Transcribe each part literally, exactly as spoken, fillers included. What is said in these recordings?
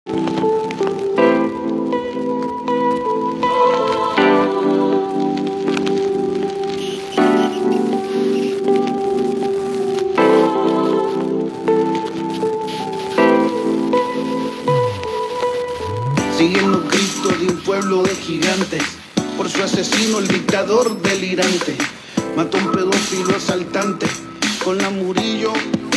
Siguen los gritos de un pueblo de gigantes. Por su asesino, el dictador delirante. Mató a un pedófilo asaltante. Con la Murillo,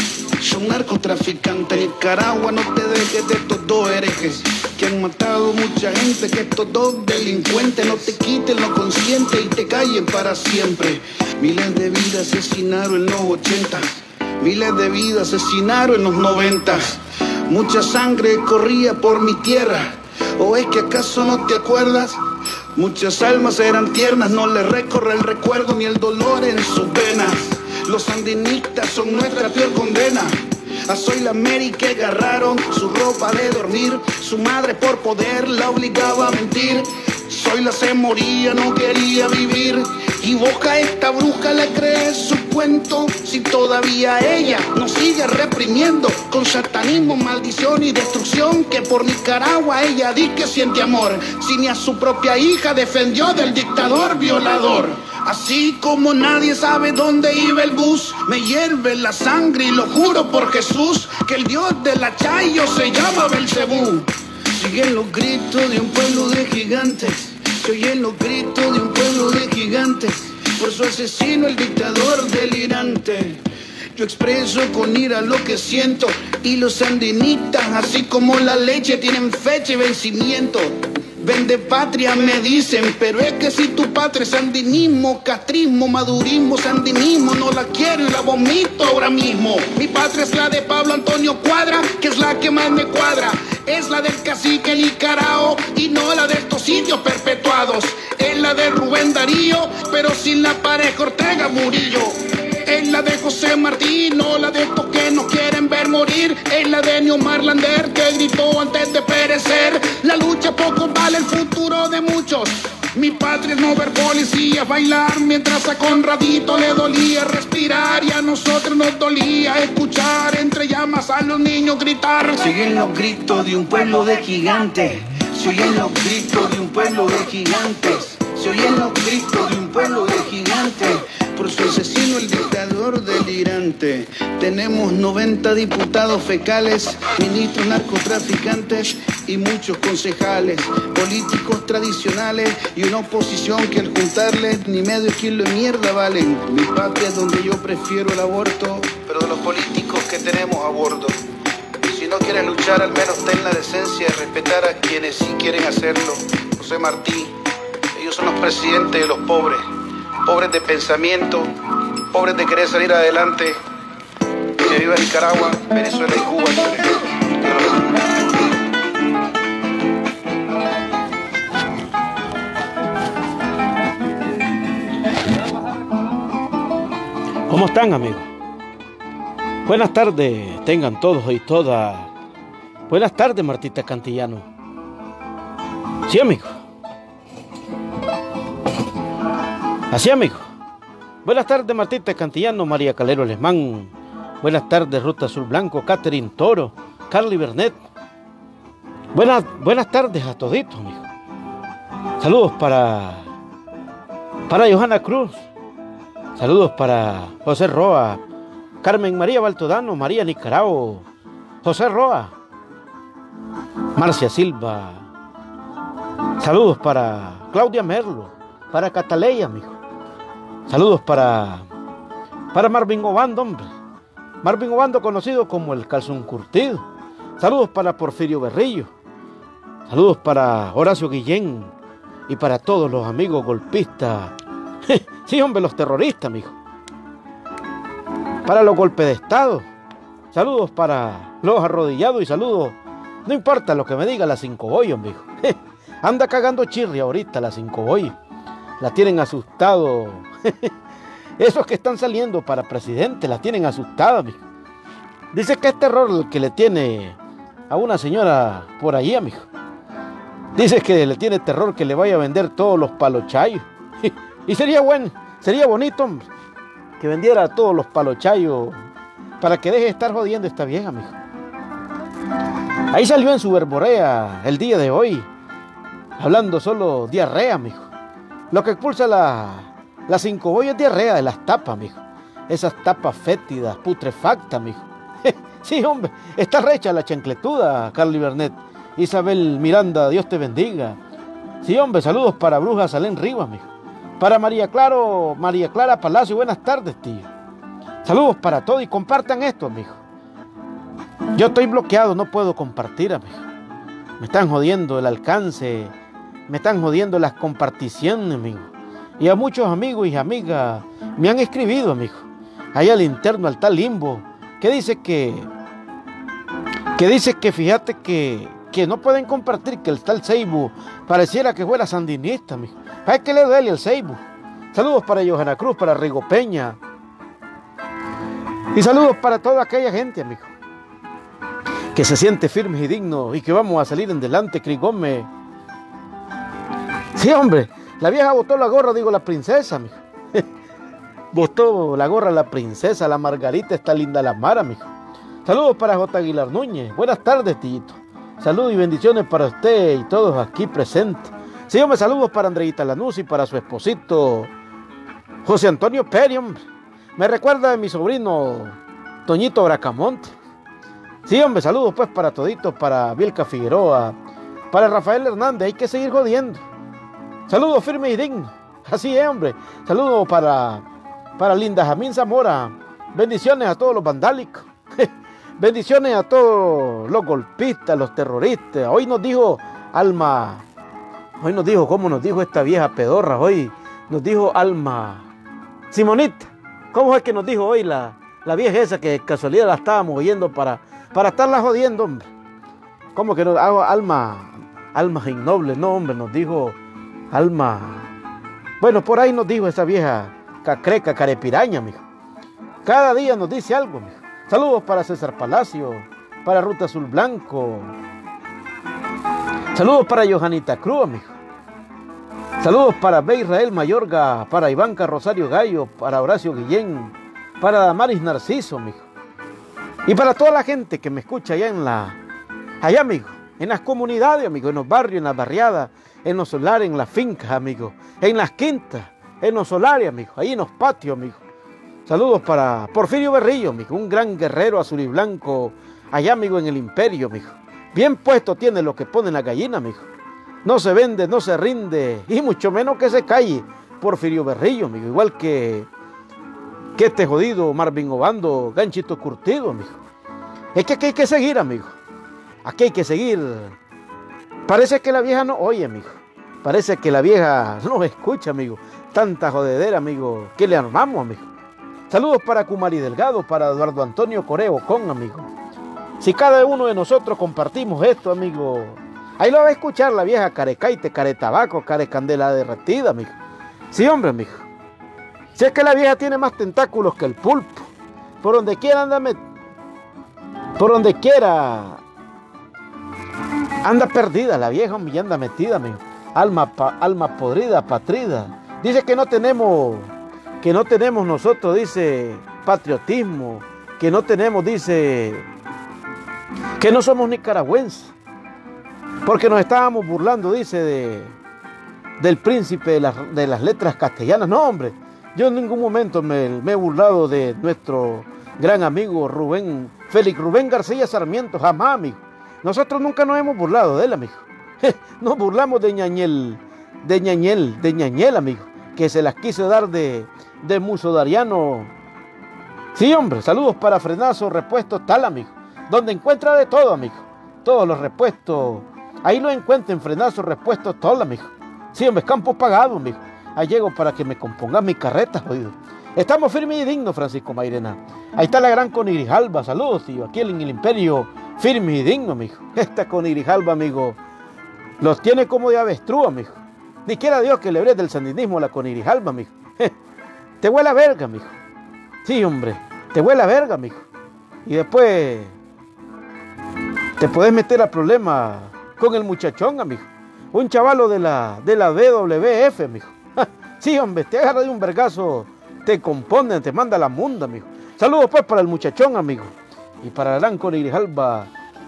son narcotraficantes. Nicaragua, no te dejes de estos dos herejes que han matado mucha gente, que estos dos delincuentes no te quiten lo consciente y te callen para siempre. Miles de vidas asesinaron en los ochentas. Miles de vidas asesinaron en los noventas. Mucha sangre corría por mi tierra. ¿O es que acaso no te acuerdas? Muchas almas eran tiernas, no les recorre el recuerdo ni el dolor en sus venas. Los sandinistas son nuestra peor condena. A Soy la Mary que agarraron su ropa de dormir. Su madre por poder la obligaba a mentir. Soy la se moría, no quería vivir. Y vos a esta bruja le crees su cuento. Si todavía ella nos sigue reprimiendo con satanismo, maldición y destrucción. Que por Nicaragua ella di que siente amor. Si ni a su propia hija defendió del dictador violador. Así como nadie sabe dónde iba el bus, me hierve la sangre y lo juro por Jesús, que el Dios de la Chayo se llama Belcebú. Siguen los gritos de un pueblo de gigantes. Se oyen los gritos de un pueblo de gigantes. Por su asesino, el dictador delirante. Yo expreso con ira lo que siento. Y los sandinistas, así como la leche, tienen fecha y vencimiento. Vende patria me dicen, pero es que si tu patria es sandinismo, castrismo, madurismo, sandinismo, no la quiero y la vomito ahora mismo. Mi patria es la de Pablo Antonio Cuadra, que es la que más me cuadra. Es la del cacique Licarao y no la de estos sitios perpetuados. Es la de Rubén Darío, pero sin la pareja Ortega Murillo. Es la de José Martí, no la de estos que no quieren ver morir. Es la de Neomar Lander, que gritó antes de perecer. La lucha poco vale el futuro de muchos. Mi patria es no ver policías bailar, mientras a Conradito le dolía respirar. Y a nosotros nos dolía escuchar entre llamas a los niños gritar. Siguen los gritos de un pueblo de gigantes. Se oyen los gritos de un pueblo de gigantes. Se oyen los gritos de un pueblo de gigantes. Por su asesino, el dictador delirante. Tenemos noventa diputados fecales, ministros narcotraficantes y muchos concejales, políticos tradicionales y una oposición que al juntarles ni medio kilo de mierda valen. Mi patria es donde yo prefiero el aborto, pero de los políticos que tenemos a bordo. Si no quieres luchar, al menos ten la decencia de respetar a quienes sí quieren hacerlo. José Martí, ellos son los presidentes de los pobres. Pobres de pensamiento, pobres de querer salir adelante. Que viva Nicaragua, Venezuela y Cuba libre. ¿Cómo están, amigos? Buenas tardes, tengan todos y todas. Buenas tardes, Martita Cantillano. Sí, amigo. Así, amigo. Buenas tardes, Martita Cantillano, María Calero Alemán. Buenas tardes, Ruta Azul Blanco, Catherine Toro, Carly Bernet. Buenas, buenas tardes a toditos, amigo. Saludos para, para Johanna Cruz. Saludos para José Roa, Carmen María Baltodano, María Nicarao, José Roa, Marcia Silva. Saludos para Claudia Merlo, para Cataleya, amigo. Saludos para, para Marvin Obando, hombre. Marvin Obando, conocido como el Calzón Curtido. Saludos para Porfirio Berrillo. Saludos para Horacio Guillén y para todos los amigos golpistas. Sí, hombre, los terroristas, amigo. Para los golpes de Estado. Saludos para los arrodillados y saludos. No importa lo que me diga la Cinco Boyos, amigo. Anda cagando chirri ahorita la Cinco Boyos. La tienen asustado. Esos que están saliendo para presidente la tienen asustada, amigo. Dice que es terror el que le tiene a una señora por allí, amigo. Dice que le tiene terror que le vaya a vender todos los palochayos. Y sería bueno, sería bonito, hombre, que vendiera todos los palochayos para que deje de estar jodiendo esta vieja, amigo. Ahí salió en su verborea el día de hoy, hablando solo diarrea, mijo. Lo que expulsa la, la cinco boy es diarrea de las tapas, mijo. Esas tapas fétidas, putrefactas, mijo. Sí, hombre, está recha la chancletuda, Carly Bernet. Isabel Miranda, Dios te bendiga. Sí, hombre, saludos para Bruja Salén Rivas, mijo. Para María Claro, María Clara Palacio, buenas tardes, tío. Saludos para todos y compartan esto, mijo. Yo estoy bloqueado, no puedo compartir, amigo. Me están jodiendo el alcance, me están jodiendo las comparticiones, amigo. Y a muchos amigos y amigas me han escribido, amigo, allá al interno, al tal limbo, que dice que, que dice que fíjate que, que no pueden compartir, que el tal Seibu pareciera que fuera sandinista, amigo. Ay, que le duele el Seibu. Saludos para Johanna Cruz, para Rigo Peña. Y saludos para toda aquella gente, amigo, que se siente firme y digno y que vamos a salir en delante, Cris Gómez. Sí, hombre, la vieja botó la gorra, digo, la princesa, mijo. Botó la gorra la princesa, la Margarita, está linda la Mara, mijo. Saludos para J. Aguilar Núñez. Buenas tardes, tillito. Saludos y bendiciones para usted y todos aquí presentes. Sí, hombre, saludos para Andreita Lanús y para su esposito José Antonio Peri, hombre. Me recuerda de mi sobrino Toñito Bracamonte. Sí, hombre, saludos pues para toditos, para Bielka Figueroa, para Rafael Hernández, hay que seguir jodiendo. Saludos firmes y dignos, así es, hombre. Saludos para, para Linda Jamín Zamora, bendiciones a todos los vandálicos, bendiciones a todos los golpistas, los terroristas. Hoy nos dijo Alma, hoy nos dijo, ¿cómo nos dijo esta vieja pedorra? Hoy nos dijo Alma Simonita, ¿cómo es que nos dijo hoy la, la vieja esa que de casualidad la estábamos oyendo para... para estarla jodiendo, hombre? ¿Cómo que no hago alma, alma innoble? No, hombre, nos dijo alma. Bueno, por ahí nos dijo esa vieja cacreca, carepiraña, mijo. Cada día nos dice algo, mijo. Saludos para César Palacio, para Ruta Azul Blanco. Saludos para Johanita Cruz, mijo. Saludos para B. Israel Mayorga, para Ivanka Rosario Gallo, para Horacio Guillén, para Damaris Narciso, mijo. Y para toda la gente que me escucha allá en la, allá, amigo, en las comunidades, amigo, en los barrios, en las barriadas, en los solares, en las fincas, amigo, en las quintas, en los solares, amigo, ahí en los patios, amigo. Saludos para Porfirio Berrillo, amigo, un gran guerrero azul y blanco, allá, amigo, en el imperio, amigo. Bien puesto tiene lo que pone la gallina, amigo. No se vende, no se rinde, y mucho menos que se calle. Porfirio Berrillo, amigo, igual que... que este jodido Marvin Obando, Ganchito Curtido, amigo. Es que aquí hay que seguir, amigo. Aquí hay que seguir. Parece que la vieja no oye, amigo. Parece que la vieja no escucha, amigo. Tanta jodedera, amigo. ¿Qué le armamos, amigo? Saludos para Kumari Delgado, para Eduardo Antonio Coreo con, amigo. Si cada uno de nosotros compartimos esto, amigo, ahí lo va a escuchar la vieja carecaite, caretabaco, carecandela derretida, amigo. Sí, hombre, amigo. Si es que la vieja tiene más tentáculos que el pulpo. Por donde quiera anda met... Por donde quiera anda perdida la vieja, hombre, y anda metida, amigo. Alma, pa... alma podrida, patrida. Dice que no tenemos, que no tenemos nosotros, dice, patriotismo. Que no tenemos, dice, que no somos nicaragüenses. Porque nos estábamos burlando, dice, de, del príncipe de, la, de las letras castellanas. No, hombre. Yo en ningún momento me, me he burlado de nuestro gran amigo Rubén, Félix Rubén García Sarmiento, jamás, amigo. Nosotros nunca nos hemos burlado de él, amigo. Nos burlamos de Ñañel, de Ñañel, de Ñañel, amigo, que se las quiso dar de, de Musodariano. Sí, hombre, saludos para Frenazo Repuestos Tal, amigo, donde encuentra de todo, amigo. Todos los repuestos, ahí lo encuentra en Frenazo Repuestos Tal, amigo. Sí, hombre, campo pagado, amigo. Ahí llego para que me componga mi carreta, jodido. Estamos firmes y dignos, Francisco Mairena. Ahí está la gran Conirijalba. Saludos, tío. Aquí en el imperio, firme y digno, amigo. Esta Conirijalba, amigo, los tiene como de avestruz, amigo. Ni quiera Dios que le brete del sandinismo a la Conirijalba, amigo. Te huele a verga, amigo. Sí, hombre. Te huele a verga, amigo. Y después te puedes meter a problema con el muchachón, amigo. Un chavalo de la, de la B W F, amigo. Sí, hombre, te agarra de un vergazo, te compone, te manda a la munda, amigo. Saludos pues para el muchachón, amigo. Y para la gran Conirijalba,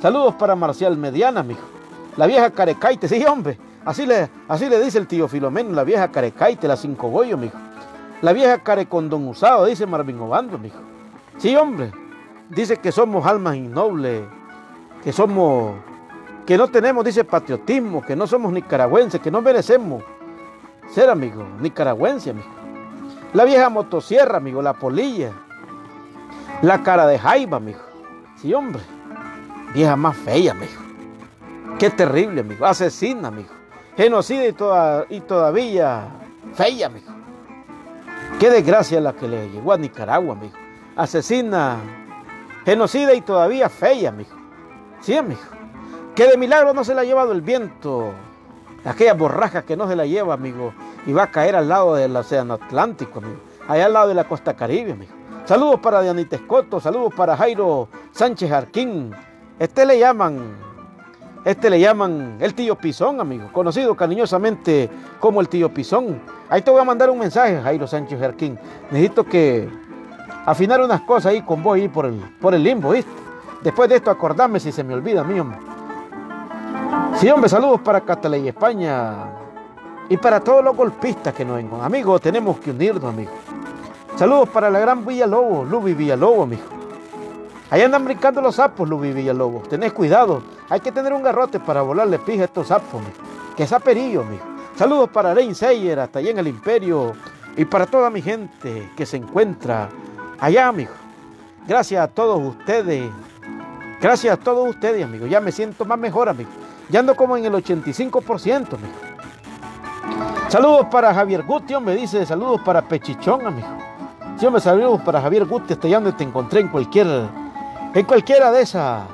Saludos para Marcial Mediana, amigo. La vieja Carecaite, sí, hombre. Así le, así le dice el tío Filomeno, la vieja Carecaite, la Cinco Goyo, amigo. La vieja Carecondón Usado, dice Marvin Obando, amigo. Sí, hombre. Dice que somos almas innobles, que somos, que no tenemos, dice, patriotismo, que no somos nicaragüenses, que no merecemos ser, amigo, nicaragüense, amigo. La vieja Motosierra, amigo, la Polilla. La Cara de Jaiba, amigo. Sí, hombre. Vieja más fea, amigo. Qué terrible, amigo. Asesina, amigo. Genocida y, toda, y todavía fea, amigo. Qué desgracia la que le llegó a Nicaragua, amigo. Asesina, genocida y todavía fea, amigo. Sí, amigo. Que de milagro no se la ha llevado el viento. Aquella borraja que no se la lleva, amigo. Y va a caer al lado del océano Atlántico, amigo. Allá al lado de la costa Caribe, amigo. Saludos para Dianita Escoto. Saludos para Jairo Sánchez Jarquín. Este le llaman, este le llaman el tío Pisón, amigo, conocido cariñosamente como el tío Pisón. Ahí te voy a mandar un mensaje, Jairo Sánchez Jarquín. Necesito que afinar unas cosas ahí con vos ahí por el, por el limbo, ¿viste? Después de esto acordame si se me olvida a mí, hombre. Sí, hombre, saludos para Cataley España y para todos los golpistas que nos vengan. Amigos, tenemos que unirnos, amigo. Saludos para la gran Villalobos, Lubi Villalobos, amigo. Ahí andan brincando los sapos, Lubi Villalobos. Tenés cuidado. Hay que tener un garrote para volarle pija a estos sapos, amigo. Que saperillo, amigo. Saludos para Rein Seyer, hasta allá en el Imperio. Y para toda mi gente que se encuentra allá, amigo. Gracias a todos ustedes. Gracias a todos ustedes, amigo. Ya me siento más mejor, amigo. Ya ando como en el ochenta y cinco por ciento, amigo. Saludos para Javier Guti, me dice. Saludos para Pechichón, amigo. Sí, hombre, saludos para Javier Guti, hasta allá donde te encontré en cualquier... En cualquiera de esas,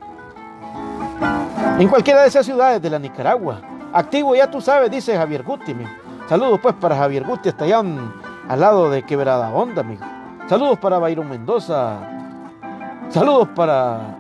en cualquiera de esas ciudades de la Nicaragua. Activo, ya tú sabes, dice Javier Guti, amigo. Saludos pues para Javier Guti, hasta allá en, al lado de Quebrada Honda, amigo. Saludos para Byron Mendoza. Saludos para...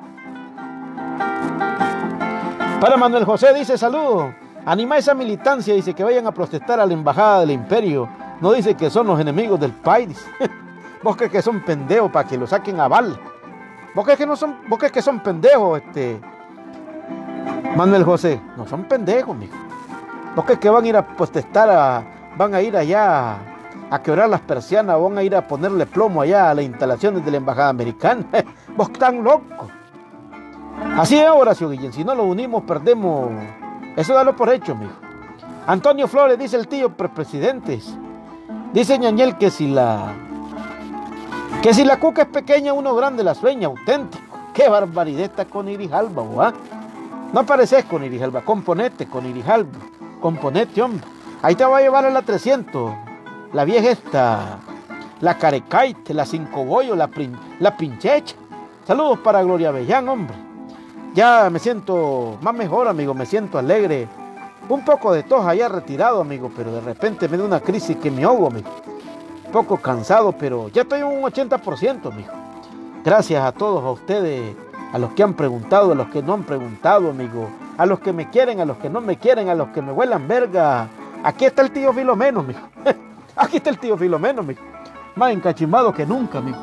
Para Manuel José, dice saludos. Anima esa militancia, dice que vayan a protestar a la embajada del Imperio. No dice que son los enemigos del país. Vos crees que son pendejos para que lo saquen a bala. ¿Vos crees que no son, vos crees que son pendejos, este Manuel José? No son pendejos, mijo. ¿Vos crees que van a ir a protestar, a, van a ir allá a, a quebrar las persianas, van a ir a ponerle plomo allá a las instalaciones de la embajada americana? Vos están locos. Así es, Horacio Guillén. Si no lo unimos, perdemos. Eso dalo por hecho, mijo. Antonio Flores, dice el tío presidentes. Dice Ñañel que si la... Que si la cuca es pequeña, uno grande la sueña, auténtico. Qué barbaridad está con Irijalba, ¿verdad? No pareces con Irijalba, componete con Irijalba. Componete, hombre. Ahí te va a llevar a la trescientos. La vieja esta, la Carecaite, la Cinco Goyo, la, prin, la Pinchecha. Saludos para Gloria Bellán, hombre. Ya me siento más mejor, amigo, me siento alegre. Un poco de tos allá retirado, amigo, pero de repente me da una crisis que me ahogo, amigo. Poco cansado, pero ya estoy en un ochenta por ciento, amigo. Gracias a todos, a ustedes, a los que han preguntado, a los que no han preguntado, amigo. A los que me quieren, a los que no me quieren, a los que me huelan verga. Aquí está el tío Filomeno, amigo. Aquí está el tío Filomeno, amigo. Más encachimbado que nunca, amigo.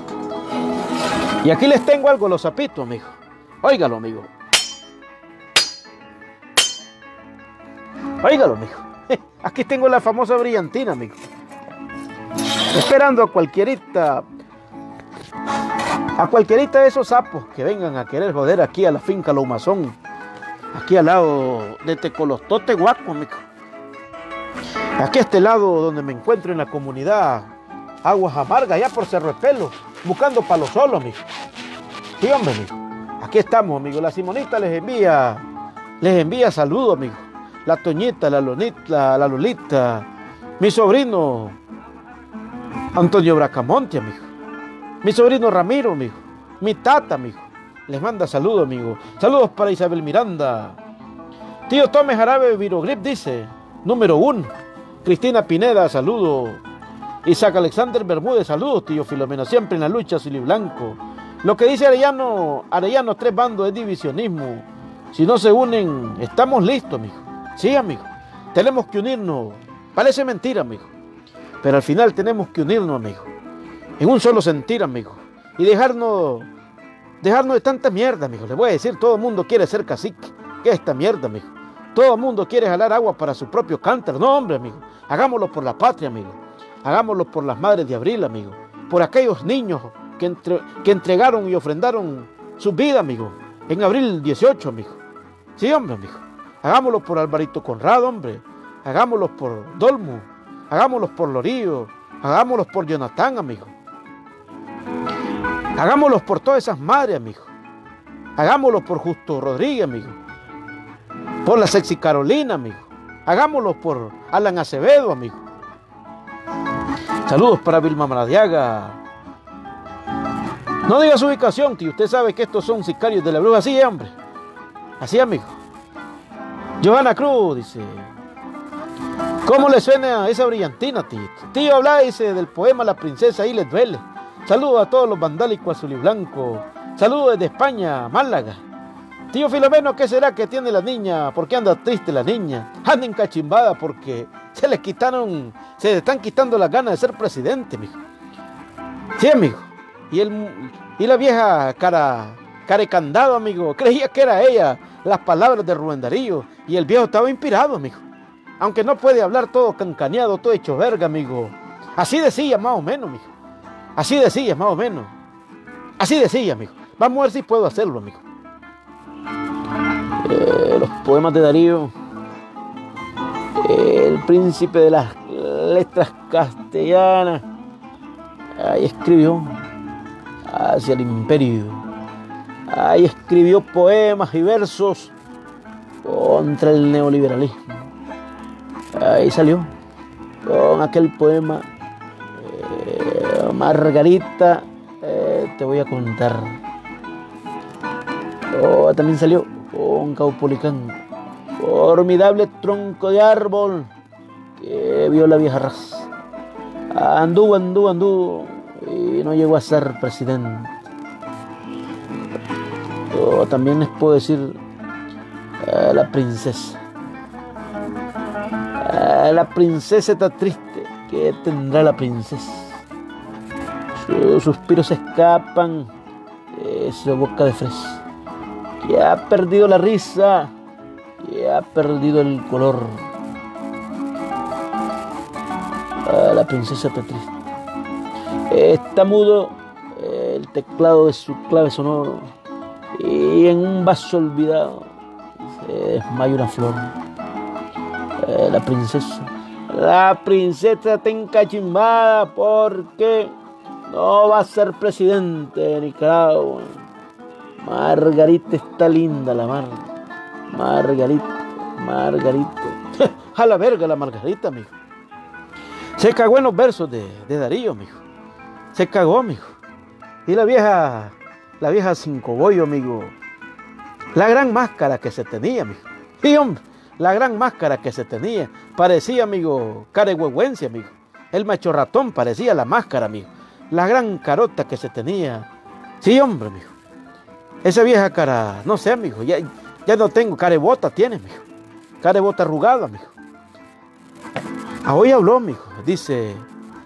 Y aquí les tengo algo, los zapitos, amigo. Óigalo, amigo. Óigalo, amigo. Aquí tengo la famosa brillantina, amigo. Esperando a cualquierita, a cualquierita de esos sapos que vengan a querer joder aquí a la finca Lo Humazón, aquí al lado de Tecolostote, Guaco, amigo. Aquí a este lado donde me encuentro en la comunidad Aguas Amargas, allá por Cerro de Pelo, buscando palo solo, amigo. Sí, hombre, amigo. Aquí estamos, amigo. La Simonita les envía, les envía saludos, amigo. La Toñita, la Lonita, la Lolita, mi sobrino Antonio Bracamonte, amigo. Mi sobrino Ramiro, amigo. Mi tata, amigo. Les manda saludos, amigo. Saludos para Isabel Miranda. Tío Tome Jarabe Virogrip dice, número uno. Cristina Pineda, saludos. Isaac Alexander Bermúdez, saludos, tío Filomeno. Siempre en la lucha, azul y blanco. Lo que dice Arellano, Arellano, tres bandos es divisionismo. Si no se unen, estamos listos, amigo. Sí, amigo. Tenemos que unirnos. Parece mentira, amigo. Pero al final tenemos que unirnos, amigo, en un solo sentir, amigo, y dejarnos dejarnos de tanta mierda, amigo. Les voy a decir, todo el mundo quiere ser cacique. ¿Qué es esta mierda, amigo? Todo el mundo quiere jalar agua para su propio cántaro. No, hombre, amigo. Hagámoslo por la patria, amigo. Hagámoslo por las madres de abril, amigo. Por aquellos niños que, entre, que entregaron y ofrendaron su vida, amigo. En abril dieciocho, amigo. Sí, hombre, amigo. Hagámoslo por Alvarito Conrado, hombre. Hagámoslo por Dolmo. Hagámoslo por Lorío. Hagámoslo por Jonathan, amigo. Hagámoslo por todas esas madres, amigo. Hagámoslo por Justo Rodríguez, amigo. Por la Sexy Carolina, amigo. Hagámoslo por Alan Acevedo, amigo. Saludos para Vilma Maradiaga. No diga su ubicación, tío. Usted sabe que estos son sicarios de la bruja. Así, hombre. Así, amigo. Johanna Cruz dice: ¿cómo le suena esa brillantina, tío? Tío, habla, dice, del poema La princesa y les duele. Saludos a todos los vandálicos azul y blanco. Saludos desde España, Málaga. Tío Filomeno, ¿qué será que tiene la niña? ¿Por qué anda triste la niña? Anda encachimbada porque se le quitaron, se le están quitando las ganas de ser presidente, mijo. Sí, amigo. Y, el, y la vieja cara, carecandado, amigo, creía que era ella las palabras de Rubén Darío. Y el viejo estaba inspirado, amigo. Aunque no puede hablar todo cancaneado, todo hecho verga, amigo. Así decía, más o menos, mijo. Así decía, más o menos. Así decía, amigo. Vamos a ver si puedo hacerlo, amigo. Eh, los poemas de Darío. Eh, el príncipe de las letras castellanas. Ahí escribió hacia el imperio. Ahí escribió poemas y versos contra el neoliberalismo. Ahí salió con aquel poema. Eh, Margarita, eh, te voy a contar. Oh, también salió con Caupolicán, formidable tronco de árbol que vio la vieja raza. Anduvo, anduvo, anduvo y no llegó a ser presidente. Oh, también les puedo decir eh, la princesa. Eh, la princesa está triste. ¿Qué tendrá la princesa? Sus suspiros se escapan de su boca de fresa. Que ha perdido la risa, que ha perdido el color. Ah, la princesa está triste. Está mudo el teclado de su clave sonoro y en un vaso olvidado se desmaya una flor. Ah, la princesa, la princesa está encachimbada porque no va a ser presidente de Nicaragua. Margarita está linda, la mar. Margarita, Margarita. A la verga la Margarita, mijo. Se cagó en los versos de, de Darío, mijo. Se cagó, mijo. Y la vieja, la vieja cinco bollo, amigo. La gran máscara que se tenía, mijo. Y hombre, la gran máscara que se tenía. Parecía, amigo, carehuehuencia, amigo. El macho ratón parecía la máscara, amigo. La gran carota que se tenía. Sí, hombre, mijo. Esa vieja cara, no sé, mijo, ya, ya no tengo, carebota tiene, mijo. Carebota arrugada, mijo. Ah, hoy habló, mijo, dice,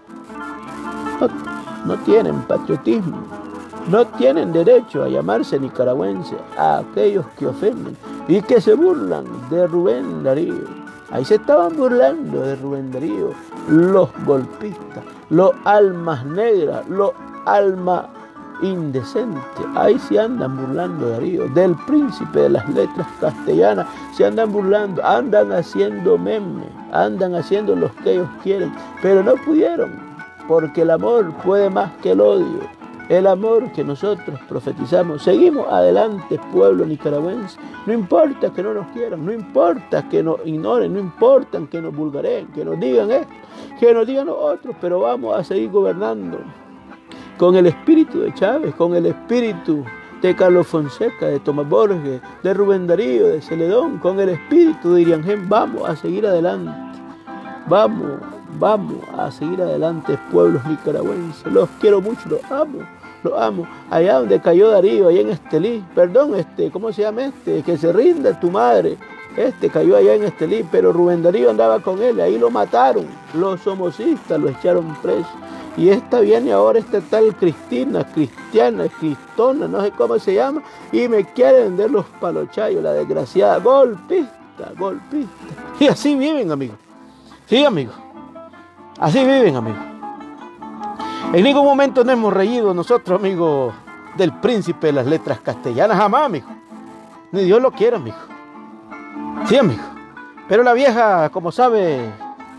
no, no tienen patriotismo, no tienen derecho a llamarse nicaragüense a aquellos que ofenden y que se burlan de Rubén Darío. Ahí se estaban burlando de Rubén Darío, los golpistas, los almas negras, los almas indecente. Ahí se andan burlando de Darío, del príncipe de las letras castellanas, se andan burlando, andan haciendo memes, andan haciendo los que ellos quieren, pero no pudieron, porque el amor puede más que el odio, el amor que nosotros profetizamos. Seguimos adelante, pueblo nicaragüense, no importa que no nos quieran, no importa que nos ignoren, no importa que nos vulgaren, que nos digan esto, que nos digan otros, pero vamos a seguir gobernando con el espíritu de Chávez, con el espíritu de Carlos Fonseca, de Tomás Borges, de Rubén Darío, de Celedón, con el espíritu de Iriangén. Vamos a seguir adelante, vamos, vamos a seguir adelante, pueblos nicaragüenses. Los quiero mucho, los amo, los amo. Allá donde cayó Darío, allá en Estelí, perdón, este, ¿cómo se llama este? Que se rinda tu madre. Este cayó allá en Estelí, pero Rubén Darío andaba con él, ahí lo mataron. Los somocistas lo echaron preso. Y esta viene ahora, esta tal Cristina, Cristiana, Cristona, no sé cómo se llama, y me quiere vender los palochayos, la desgraciada, golpista, golpista. Y así viven, amigos. Sí, amigos. Así viven, amigos. En ningún momento nos hemos reído nosotros, amigos, del príncipe de las letras castellanas, jamás, amigo. Ni Dios lo quiera, amigo. Sí, amigo. Pero la vieja, como sabe,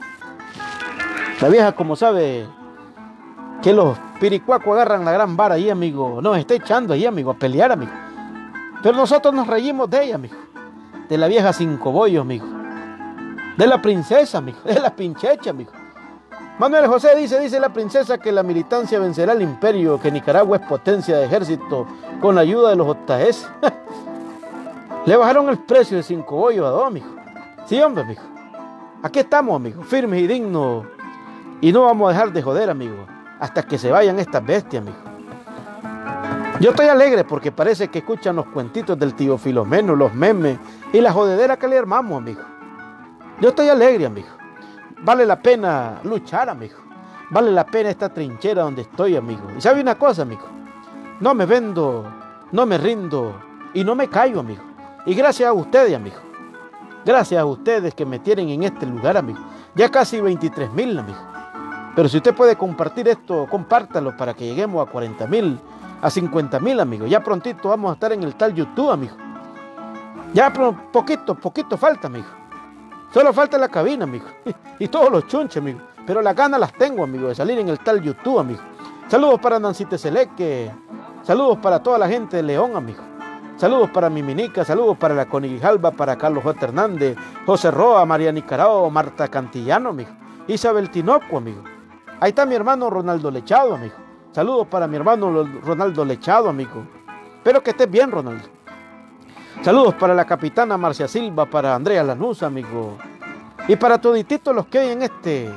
la vieja, como sabe, que los piricuacos agarran la gran vara ahí, amigo, nos está echando ahí, amigo, a pelear, amigo. Pero nosotros nos reímos de ella, amigo. De la vieja cinco bollos, amigo. De la princesa, amigo. De la pinchecha, amigo. Manuel José dice, dice la princesa que la militancia vencerá al imperio, que Nicaragua es potencia de ejército con la ayuda de los J S. Le bajaron el precio de cinco bollos a dos, amigo. Sí, hombre, amigo. Aquí estamos, amigo, firmes y dignos. Y no vamos a dejar de joder, amigo, hasta que se vayan estas bestias, amigo. Yo estoy alegre porque parece que escuchan los cuentitos del tío Filomeno, los memes y la jodedera que le armamos, amigo. Yo estoy alegre, amigo. Vale la pena luchar, amigo. Vale la pena esta trinchera donde estoy, amigo. Y sabe una cosa, amigo. No me vendo, no me rindo y no me callo, amigo. Y gracias a ustedes, amigo. Gracias a ustedes que me tienen en este lugar, amigo. Ya casi veintitrés mil, amigo. Pero si usted puede compartir esto, compártalo para que lleguemos a cuarenta mil, a cincuenta mil, amigo. Ya prontito vamos a estar en el tal YouTube, amigo. Ya poquito, poquito falta, amigo. Solo falta la cabina, amigo. Y todos los chunches, amigo. Pero las ganas las tengo, amigo, de salir en el tal YouTube, amigo. Saludos para Nancy Teseleque. Saludos para toda la gente de León, amigo. Saludos para mi Minica. Saludos para la Conijalba, para Carlos J. Hernández, José Roa, María Nicarao, Marta Cantillano, amigo. Isabel Tinoco, amigo. Ahí está mi hermano Ronaldo Lechado, amigo. Saludos para mi hermano Ronaldo Lechado, amigo. Espero que estés bien, Ronaldo. Saludos para la capitana Marcia Silva, para Andrea Lanús, amigo. Y para todititos los que hay en este.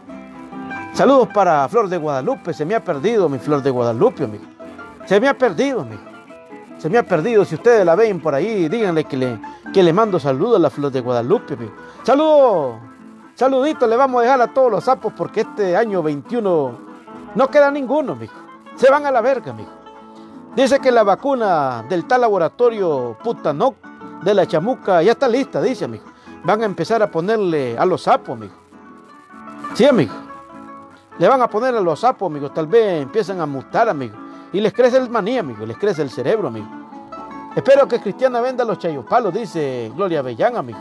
Saludos para Flor de Guadalupe. Se me ha perdido mi Flor de Guadalupe, amigo. Se me ha perdido, amigo. Se me ha perdido. Si ustedes la ven por ahí, díganle que le, que le mando saludos a la Flor de Guadalupe, amigo. Saludos. Saluditos le vamos a dejar a todos los sapos porque este año veintiuno no queda ninguno, amigo. Se van a la verga, amigo. Dice que la vacuna del tal laboratorio Putanoc de la chamuca ya está lista, dice, amigo. Van a empezar a ponerle a los sapos, amigo. Sí, amigo. Le van a poner a los sapos, amigo. Tal vez empiezan a mutar, amigo. Y les crece el maní, amigo. Les crece el cerebro, amigo. Espero que Cristiana venda los chayopalos, dice Gloria Bellán, amigo.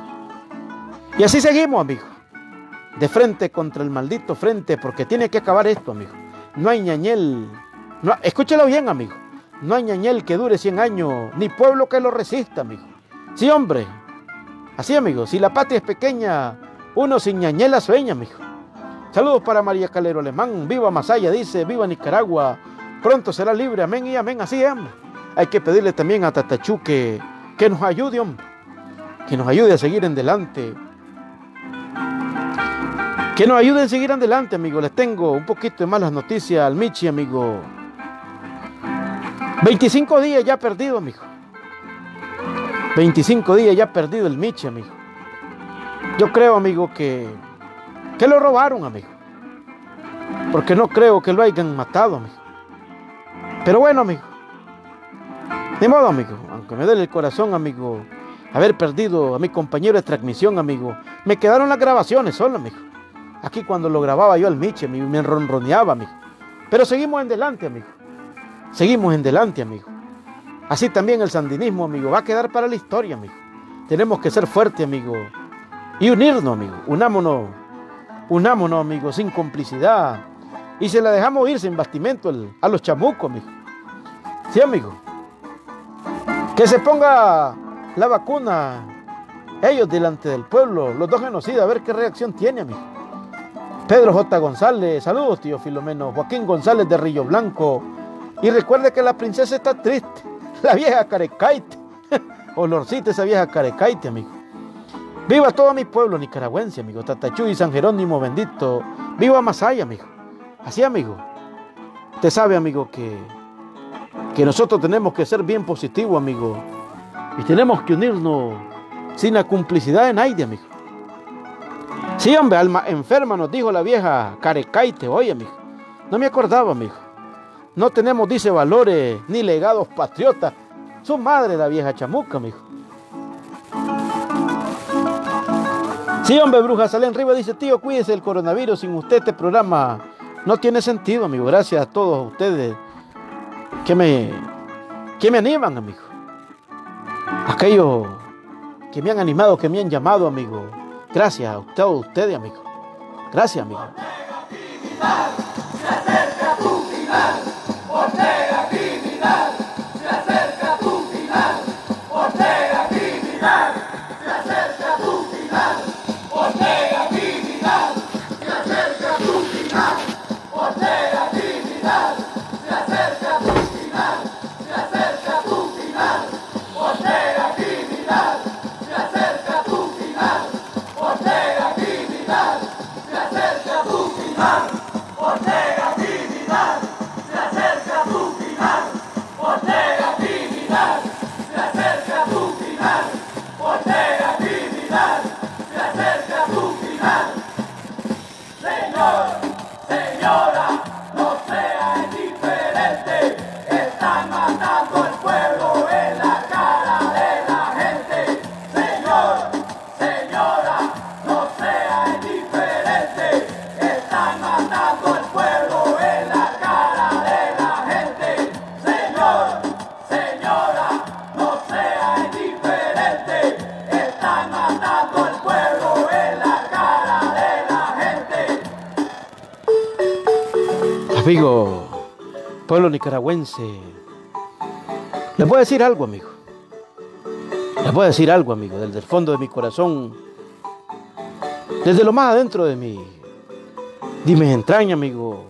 Y así seguimos, amigo. De frente contra el maldito frente, porque tiene que acabar esto, amigo. No hay ñañel. No, escúchelo bien, amigo. No hay ñañel que dure cien años, ni pueblo que lo resista, amigo. Sí, hombre. Así, amigo. Si la patria es pequeña, uno sin ñañela sueña, amigo. Saludos para María Calero Alemán. Viva Masaya, dice. Viva Nicaragua. Pronto será libre. Amén y amén. Así es, hombre. Hay que pedirle también a Tatachú que, que nos ayude, hombre. Que nos ayude a seguir en adelante. Que nos ayude a seguir adelante, amigo. Les tengo un poquito de malas noticias al Michi, amigo. veinticinco días ya perdido, amigo. veinticinco días ya perdido el Michi, amigo. Yo creo, amigo, que, que lo robaron, amigo. Porque no creo que lo hayan matado, amigo. Pero bueno, amigo. De modo, amigo. Aunque me duele el corazón, amigo, haber perdido a mi compañero de transmisión, amigo. Me quedaron las grabaciones solo, amigo. Aquí cuando lo grababa yo al Michi, amigo, me ronroneaba, amigo. Pero seguimos en delante, amigo. Seguimos en delante, amigo. Así también el sandinismo, amigo, va a quedar para la historia, amigo. Tenemos que ser fuertes, amigo. Y unirnos, amigo. Unámonos. Unámonos, amigo, sin complicidad. Y se la dejamos ir sin bastimento el, a los chamucos, amigo. Sí, amigo. Que se ponga la vacuna ellos delante del pueblo, los dos genocidas, a ver qué reacción tiene, amigo. Pedro J. González, saludos, tío Filomeno. Joaquín González de Río Blanco. Y recuerde que la princesa está triste. La vieja Carecaite. Olorcita esa vieja Carecaite, amigo. Viva todo mi pueblo nicaragüense, amigo. Tatachú y San Jerónimo bendito. Viva Masaya, amigo. Así, amigo. Usted sabe, amigo, que, que nosotros tenemos que ser bien positivos, amigo. Y tenemos que unirnos sin la complicidad de nadie, amigo. Sí, hombre, alma enferma, nos dijo la vieja Carecaite hoy, amigo. No me acordaba, amigo. No tenemos, dice, valores ni legados patriotas. Su madre, la vieja chamuca, amigo. Sí, hombre, Bruja Salén Riva dice, tío, cuídese del coronavirus. Sin usted este programa no tiene sentido, amigo. Gracias a todos ustedes que me, que me animan, amigo. Aquellos que me han animado, que me han llamado, amigo. Gracias a todos ustedes, amigo. Gracias, amigo. Ortega criminal, se acerca tu final. Ortega criminal, se acerca tu final. Ortega criminal, se acerca tu final. Ortega criminal, se acerca tu final. Se acerca tu final. Ortega criminal, se acerca tu final. Ortega criminal, se acerca tu final. Ortega criminal. Se acerca tu final, Ortega criminal, se acerca tu final, Ortega criminal, se acerca tu final. Señor, señora, no sea indiferente, están matando al pueblo en la cara de la gente. Señor, señora, no sea indiferente, están matando al pueblo en la cara de la gente. Señor, señora, no sea indiferente, están matando al pueblo en la cara de la gente. Amigo, pueblo nicaragüense, les voy a decir algo, amigo. Les voy a decir algo, amigo, desde el fondo de mi corazón, desde lo más adentro de mi, de mis entrañas, amigo.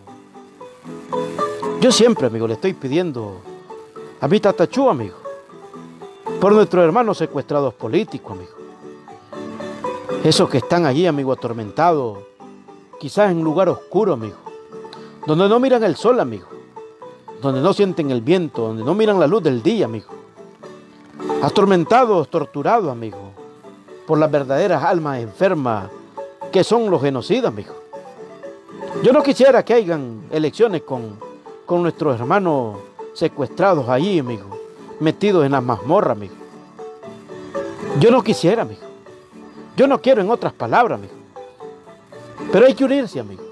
Yo siempre, amigo, le estoy pidiendo a mi tatachú, amigo, por nuestros hermanos secuestrados políticos, amigo. Esos que están allí, amigo, atormentados, quizás en un lugar oscuro, amigo, donde no miran el sol, amigo, donde no sienten el viento, donde no miran la luz del día, amigo. Atormentados, torturados, amigo, por las verdaderas almas enfermas que son los genocidas, amigo. Yo no quisiera que hayan elecciones con, con nuestros hermanos secuestrados allí, amigo, metidos en la mazmorra, amigo. Yo no quisiera, amigo. Yo no quiero, en otras palabras, amigo. Pero hay que unirse, amigo.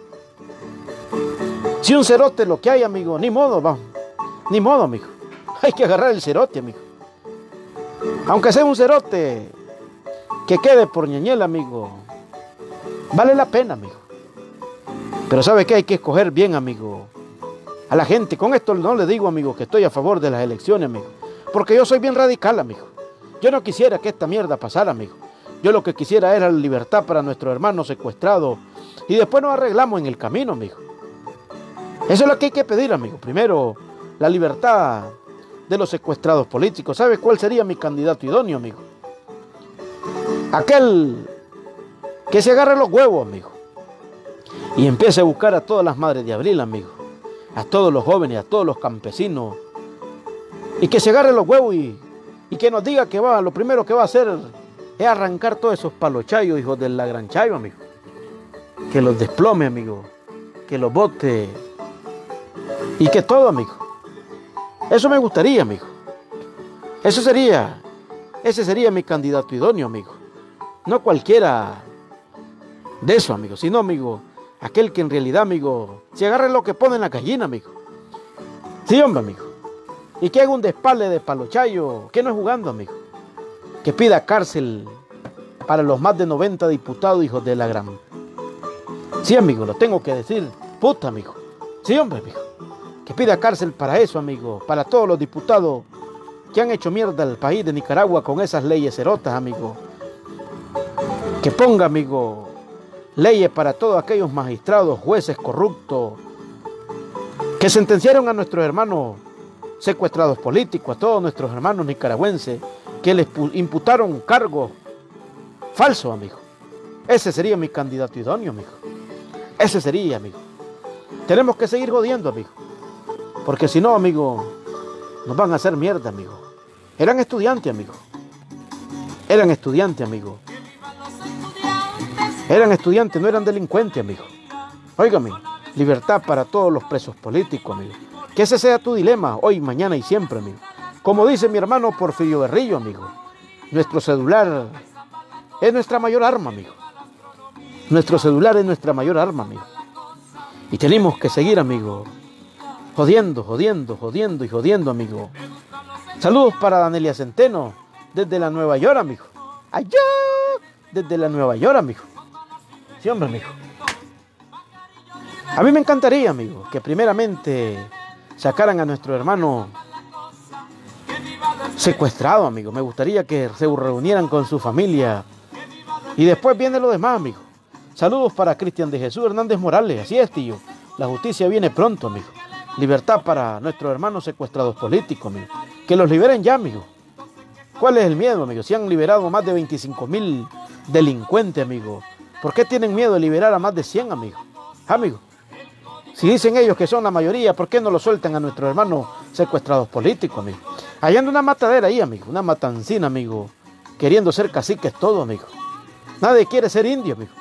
Si un cerote lo que hay, amigo, ni modo, vamos. Ni modo, amigo. Hay que agarrar el cerote, amigo. Aunque sea un cerote que quede por ñañel, amigo, vale la pena, amigo. Pero ¿sabe qué? Hay que escoger bien, amigo, a la gente. Con esto no le digo, amigo, que estoy a favor de las elecciones, amigo, porque yo soy bien radical, amigo. Yo no quisiera que esta mierda pasara, amigo. Yo lo que quisiera era la libertad para nuestros hermanos secuestrados y después nos arreglamos en el camino, amigo. Eso es lo que hay que pedir, amigo. Primero, la libertad de los secuestrados políticos. ¿Sabe cuál sería mi candidato idóneo, amigo? Aquel que se agarre los huevos, amigo, y empiece a buscar a todas las madres de abril, amigo, a todos los jóvenes, a todos los campesinos, y que se agarre los huevos y, y que nos diga que va, lo primero que va a hacer es arrancar todos esos palochayos, hijos de la gran chayo, amigo. Que los desplome, amigo, que los bote y que todo, amigo. Eso me gustaría, amigo. Eso sería, ese sería mi candidato idóneo, amigo. No cualquiera de eso, amigo, sino, amigo, aquel que en realidad, amigo, se agarre lo que pone en la gallina, amigo. Sí, hombre, amigo. Y que haga un despale de palochayo, que no es jugando, amigo. Que pida cárcel para los más de noventa diputados, hijos de la gran. Sí, amigo, lo tengo que decir, puta, amigo. Sí, hombre, amigo. Que pida cárcel para eso, amigo, para todos los diputados que han hecho mierda al país de Nicaragua con esas leyes cerotas, amigo. Que ponga, amigo, leyes para todos aquellos magistrados, jueces corruptos que sentenciaron a nuestros hermanos secuestrados políticos, a todos nuestros hermanos nicaragüenses, que les imputaron cargos falsos, amigo. Ese sería mi candidato idóneo, amigo. Ese sería, amigo. Tenemos que seguir jodiendo, amigo, porque si no, amigo, nos van a hacer mierda, amigo. Eran estudiantes, amigo. Eran estudiantes, amigo. Eran estudiantes, no eran delincuentes, amigo. Óigame, Libertad para todos los presos políticos, amigo. Que ese sea tu dilema, hoy, mañana y siempre, amigo. Como dice mi hermano Porfirio Berrillo, amigo, nuestro celular es nuestra mayor arma, amigo. Nuestro celular es nuestra mayor arma, amigo. Y tenemos que seguir, amigo, jodiendo, jodiendo, jodiendo y jodiendo, amigo. Saludos para Danelia Centeno, desde la Nueva York, amigo. ¡Allá! Desde la Nueva York, amigo. Sí, hombre, amigo. A mí me encantaría, amigo, que primeramente sacaran a nuestro hermano secuestrado, amigo. Me gustaría que se reunieran con su familia. Y después viene lo demás, amigo. Saludos para Cristian de Jesús Hernández Morales. Así es, tío. La justicia viene pronto, amigo. Libertad para nuestros hermanos secuestrados políticos, amigo. Que los liberen ya, amigo. ¿Cuál es el miedo, amigo? Si han liberado más de veinticinco mil delincuentes, amigo, ¿por qué tienen miedo de liberar a más de cien, amigo? Amigo. Si dicen ellos que son la mayoría, ¿por qué no lo sueltan a nuestros hermanos secuestrados políticos, amigo? Allá anda una matadera ahí, amigo. Una matancina, amigo. Queriendo ser caciques todo, amigo. Nadie quiere ser indio, amigo.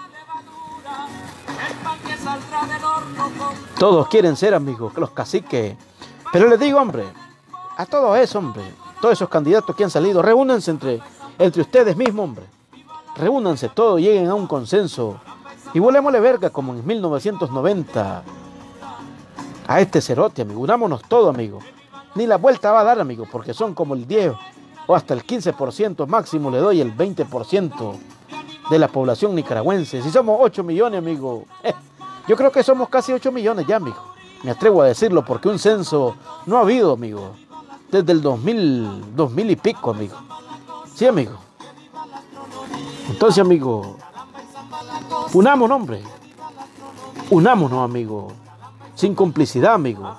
Todos quieren ser, amigos, los caciques. Pero les digo, hombre, a todos esos, hombre, todos esos candidatos que han salido, reúnanse entre, entre ustedes mismos, hombre. Reúnanse todos, lleguen a un consenso. Y volémosle verga como en mil novecientos noventa a este cerote, amigo. Unámonos todos, amigo. Ni la vuelta va a dar, amigo, porque son como el diez o hasta el quince por ciento máximo, le doy el veinte por ciento de la población nicaragüense. Si somos ocho millones, amigo, eh, yo creo que somos casi ocho millones ya, amigo. Me atrevo a decirlo porque un censo no ha habido, amigo, desde el dos mil, dos mil y pico, amigo. Sí, amigo. Entonces, amigo, unámonos, hombre. Unámonos, amigo. Sin complicidad, amigo.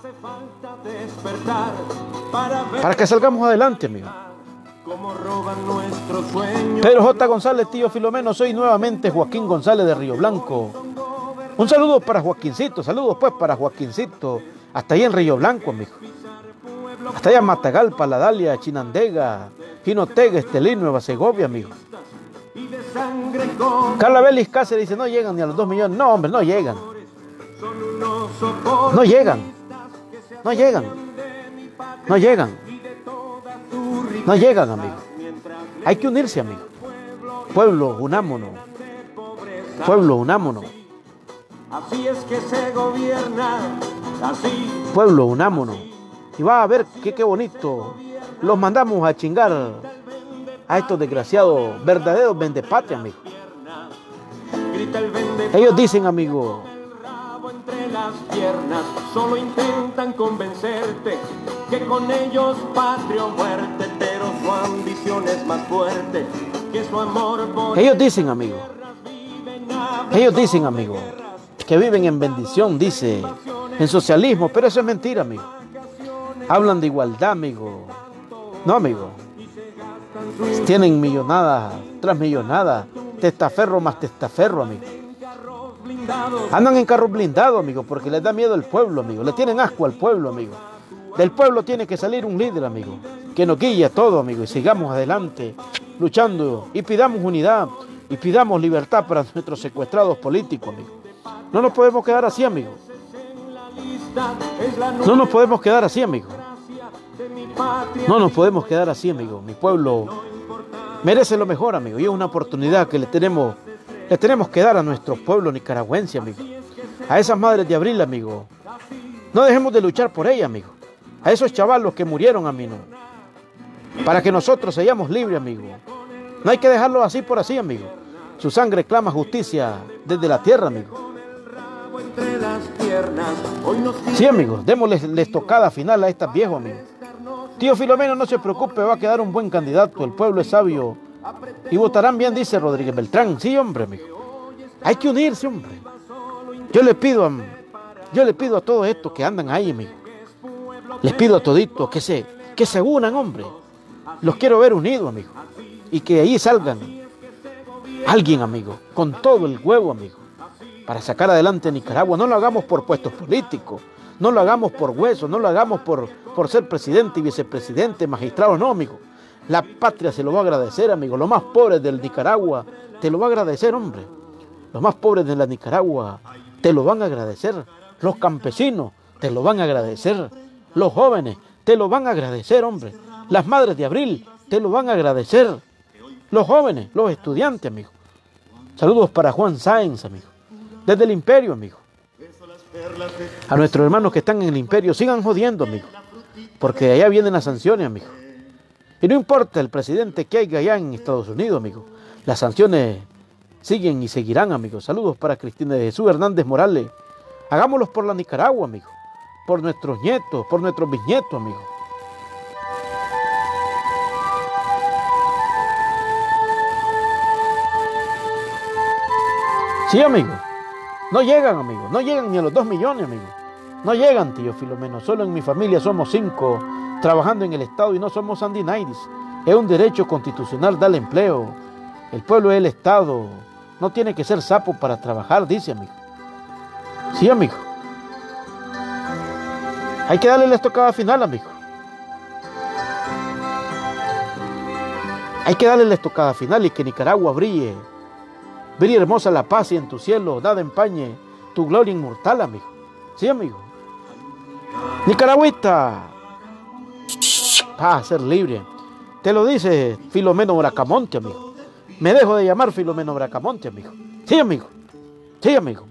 Para que salgamos adelante, amigo. Pedro J. González, tío Filomeno, soy nuevamente Joaquín González de Río Blanco. Un saludo para Joaquincito, saludos pues para Joaquincito, hasta ahí en Río Blanco, amigo. Hasta allá en Matagalpa, La Dalia, Chinandega, Jinotega, Estelín, Nueva Segovia, amigo. Carla Belis Cáceres dice, no llegan ni a los dos millones. No, hombre, no llegan. No llegan. No llegan. No llegan. No llegan, amigo. Hay que unirse, amigo. Pueblo, unámonos. Pueblo, unámonos. Así es que se gobierna, así. Pueblo, unámonos. Y va a ver qué, qué bonito. Los mandamos a chingar a estos desgraciados, verdaderos vendepatria, amigo. Ellos dicen, amigo, entre las piernas, solo intentan convencerte que con ellos patria o muerte, pero su ambición es más fuerte que su amor por. Ellos dicen, amigo, ellos dicen, amigo, que viven en bendición, dice, en socialismo, pero eso es mentira, amigo. Hablan de igualdad, amigo. No, amigo. Tienen millonadas tras millonadas, testaferro más testaferro, amigo. Andan en carros blindados, amigo, porque les da miedo el pueblo, amigo. Le tienen asco al pueblo, amigo. Del pueblo tiene que salir un líder, amigo, que nos guíe a todo, amigo, y sigamos adelante, luchando, y pidamos unidad, y pidamos libertad para nuestros secuestrados políticos, amigo. No nos podemos quedar así, amigo. No nos podemos quedar así, amigo. No nos podemos quedar así, amigo. Mi pueblo merece lo mejor, amigo, y es una oportunidad que le tenemos, le tenemos que dar a nuestro pueblo nicaragüense, amigo. A esas madres de abril, amigo. No dejemos de luchar por ellas, amigo. A esos chavalos que murieron, amigo. Para que nosotros seamos libres, amigo. No hay que dejarlo así por así, amigo. Su sangre clama justicia desde la tierra, amigo. Sí, amigos, démosles la estocada final a estas viejos, amigos. Tío Filomeno, no se preocupe, va a quedar un buen candidato. El pueblo es sabio y votarán bien, dice Rodríguez Beltrán. Sí, hombre, amigo. Hay que unirse, hombre. Yo le pido a, yo le pido a todos estos que andan ahí, amigo. Les pido a toditos que se, que se unan, hombre. Los quiero ver unidos, amigo. Y que ahí salgan alguien, amigo, con todo el huevo, amigo, para sacar adelante a Nicaragua. No lo hagamos por puestos políticos, no lo hagamos por huesos, no lo hagamos por, por ser presidente y vicepresidente, magistrado, no, amigo. La patria se lo va a agradecer, amigo. Los más pobres del Nicaragua te lo va a agradecer, hombre. Los más pobres de la Nicaragua te lo van a agradecer. Los campesinos te lo van a agradecer. Los jóvenes te lo van a agradecer, hombre. Las madres de abril te lo van a agradecer. Los jóvenes, los estudiantes, amigo. Saludos para Juan Sáenz, amigo. Desde el Imperio, amigo. A nuestros hermanos que están en el Imperio, sigan jodiendo, amigo. Porque allá vienen las sanciones, amigo. Y no importa el presidente que haya allá en Estados Unidos, amigo. Las sanciones siguen y seguirán, amigo. Saludos para Cristina de Jesús Hernández Morales. Hagámoslos por la Nicaragua, amigo. Por nuestros nietos, por nuestros bisnietos, amigo. Sí, amigo. No llegan, amigo. No llegan ni a los dos millones, amigo. No llegan, tío Filomeno. Solo en mi familia somos cinco trabajando en el Estado y no somos Andinaidis. Es un derecho constitucional darle empleo. El pueblo es el Estado. No tiene que ser sapo para trabajar, dice, amigo. Sí, amigo. Hay que darle la estocada final, amigo. Hay que darle la estocada final y que Nicaragua brille. Brille hermosa la paz y en tu cielo, nada empañe tu gloria inmortal, amigo. Sí, amigo. Nicaragüita, vas a ser libre. Te lo dice Filomeno Bracamonte, amigo. Me dejo de llamar Filomeno Bracamonte, amigo. Sí, amigo. Sí, amigo.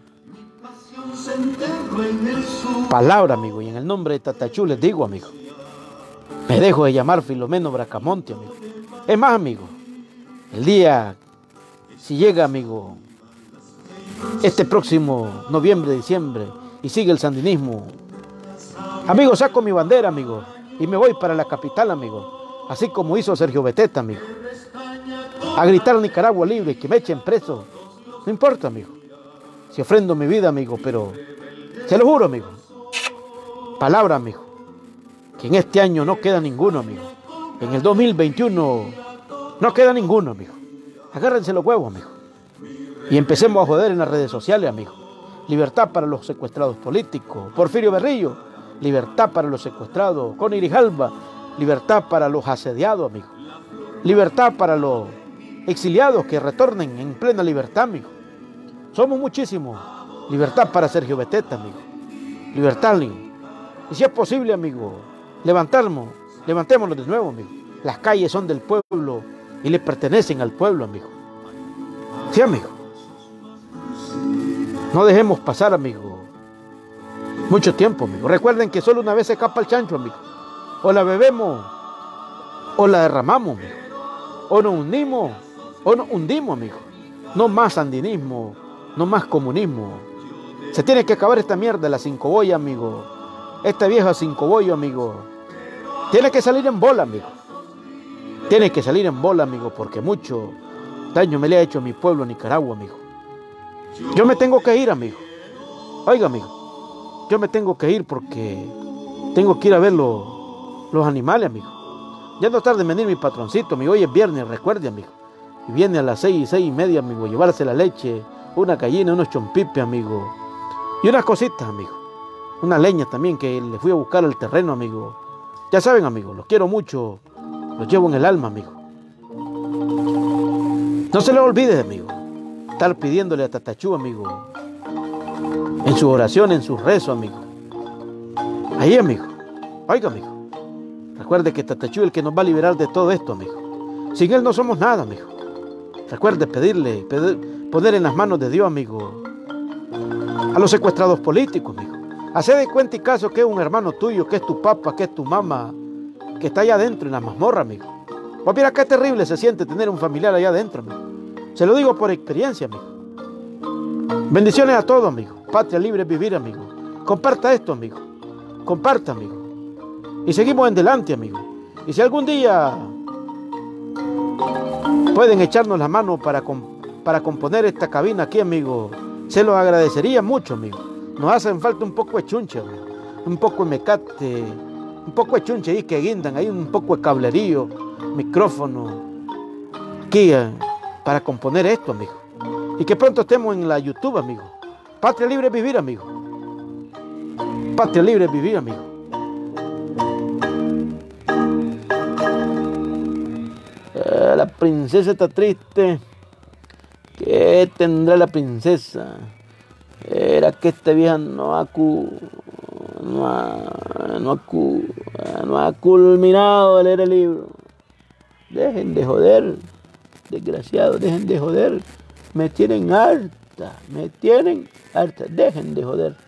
Palabra, amigo. Y en el nombre de Tatachú les digo, amigo. Me dejo de llamar Filomeno Bracamonte, amigo. Es más, amigo. El día... Si llega, amigo, este próximo noviembre, diciembre, y sigue el sandinismo, amigo, saco mi bandera, amigo, y me voy para la capital, amigo, así como hizo Sergio Beteta, amigo, a gritar a Nicaragua libre, que me echen preso, no importa, amigo, si ofrendo mi vida, amigo, pero, se lo juro, amigo, palabra, amigo, que en este año no queda ninguno, amigo, en el dos mil veintiuno no queda ninguno, amigo. Agárrense los huevos, amigo. Y empecemos a joder en las redes sociales, amigo. Libertad para los secuestrados políticos. Porfirio Berrillo. Libertad para los secuestrados. Connie Grijalva. Libertad para los asediados, amigo. Libertad para los exiliados que retornen en plena libertad, amigo. Somos muchísimos. Libertad para Sergio Beteta, amigo. Libertad, amigo. Y si es posible, amigo, levantarnos, levantémonos de nuevo, amigo. Las calles son del pueblo y le pertenecen al pueblo, amigo. Sí, amigo. No dejemos pasar, amigo, mucho tiempo, amigo. Recuerden que solo una vez se escapa el chancho, amigo. O la bebemos, o la derramamos, amigo. O nos unimos, o nos hundimos, amigo. No más sandinismo, no más comunismo. Se tiene que acabar esta mierda, la cinco boya, amigo. Esta vieja cinco boya, amigo. Tiene que salir en bola, amigo. Tiene que salir en bola, amigo, porque mucho daño me le ha hecho a mi pueblo, Nicaragua, amigo. Yo me tengo que ir, amigo. Oiga, amigo, yo me tengo que ir porque tengo que ir a ver los, los animales, amigo. Ya no tarde en venir mi patroncito, amigo. Hoy es viernes, recuerde, amigo. Y viene a las seis, seis y media, amigo, llevarse la leche, una gallina, unos chompipes, amigo. Y unas cositas, amigo. Una leña también que le fui a buscar al terreno, amigo. Ya saben, amigo, los quiero mucho. Los llevo en el alma, amigo. No se lo olvide, amigo. Estar pidiéndole a Tatachú, amigo. En su oración, en su rezo, amigo. Ahí, amigo. Oiga, amigo. Recuerde que Tatachú es el que nos va a liberar de todo esto, amigo. Sin él no somos nada, amigo. Recuerde pedirle, pedir, poner en las manos de Dios, amigo, a los secuestrados políticos, amigo. Haced de cuenta y caso que es un hermano tuyo, que es tu papá, que es tu mamá, que está allá adentro en la mazmorra, amigo. Pues mira qué terrible se siente tener un familiar allá adentro, amigo. Se lo digo por experiencia, amigo. Bendiciones a todos, amigo. Patria libre es vivir, amigo. Comparta esto, amigo. Comparta, amigo. Y seguimos en adelante, amigo. Y si algún día pueden echarnos la mano para, para componer esta cabina aquí, amigo, se los agradecería mucho, amigo. Nos hacen falta un poco de chunche, amigo. Un poco de mecate, un poco de chunche ahí que guindan, ahí un poco de cablerío, micrófono, aquí eh, para componer esto, amigo. Y que pronto estemos en la YouTube, amigo. Patria libre es vivir, amigo. Patria libre es vivir, amigo. Eh, la princesa está triste. ¿Qué tendrá la princesa? Era que esta vieja no ha, cu, no ha, no ha, cu, no ha culminado de leer el libro. Dejen de joder, desgraciados, dejen de joder. Me tienen harta, me tienen harta, dejen de joder.